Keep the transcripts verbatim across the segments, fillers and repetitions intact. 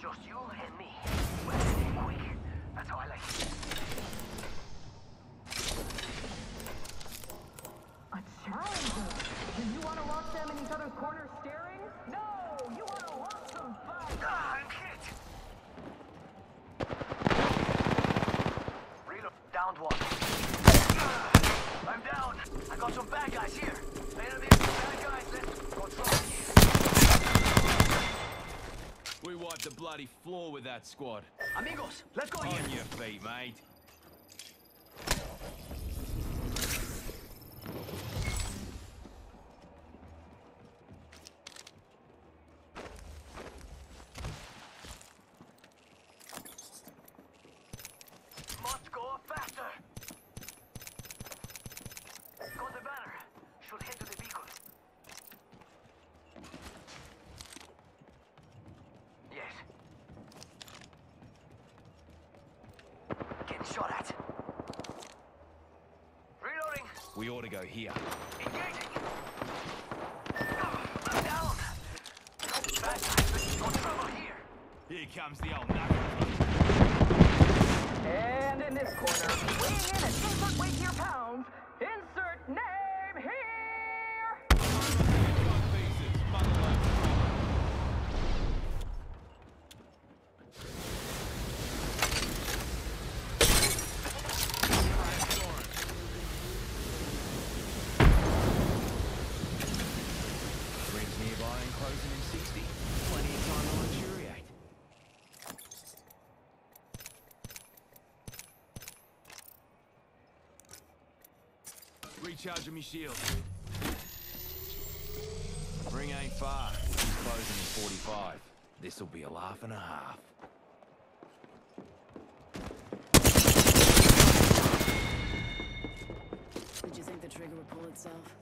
Just you and me. Well, quick. That's how I like it. A challenger? Do you want to watch them in each other's corners staring? No! You want to watch them fight! Ah, I'm hit! Reload. Downed one. Ah, I'm down. I got some bad guys here. Enemy bad guys. Let's control here. We wiped the bloody floor with that squad. Amigos, let's go On here. your feet, mate. Must go faster. Got the banner. Should head to the beacon. Yes. Getting shot at. Reloading. We ought to go here. Engaging. I'm down. Bad guys, got trouble here. Here comes the old knuckle. And in this corner, weighing in at insert weight here pounds, insert name here! Pieces, motherfucker. Friends nearby and closing in sixty. Plenty of time to luxuriate. Recharging me shield. Ring ain't far. He's closing in forty-five. This'll be a laugh and a half. Did you think the trigger would pull itself?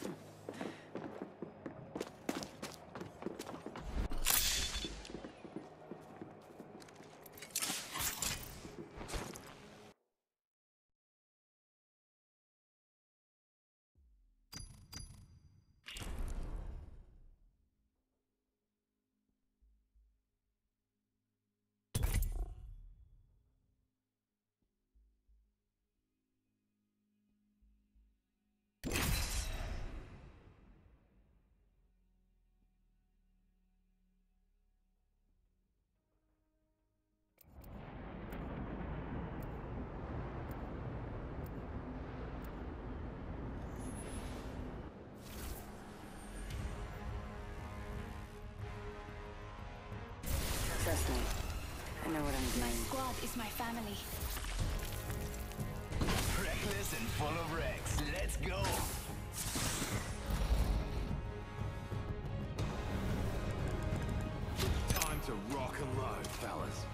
Trust me. I know what I'm My doing. squad is my family. Reckless and full of wrecks. Let's go. Time to rock and load, fellas.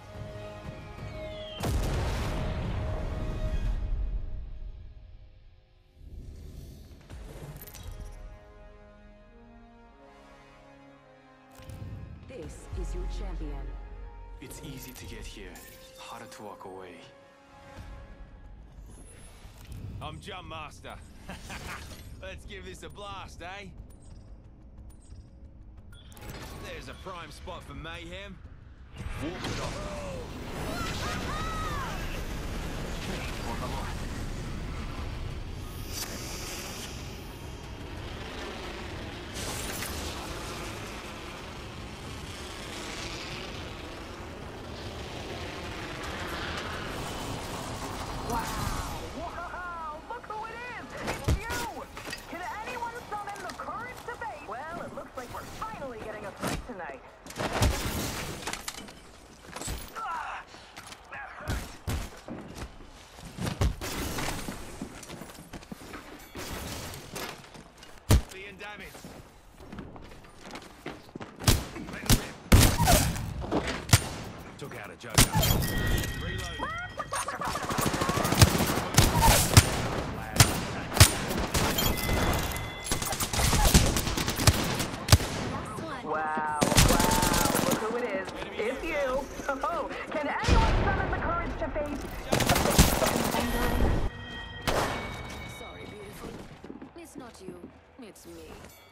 This is your champion. It's easy to get here, harder to walk away. I'm Jump Master. Let's give this a blast, eh? There's a prime spot for mayhem. Walk it off. Wow! Wow! Look who it is! It's you! Can anyone summon the courage to face? Well, it looks like we're finally getting a fight tonight. Ah, that hurt. Being damaged. Took out a Joker. Reload. Last one. Wow, wow, look who it is. It's you. Oh, can anyone summon the courage to face? Sorry, beautiful. It's not you. It's me.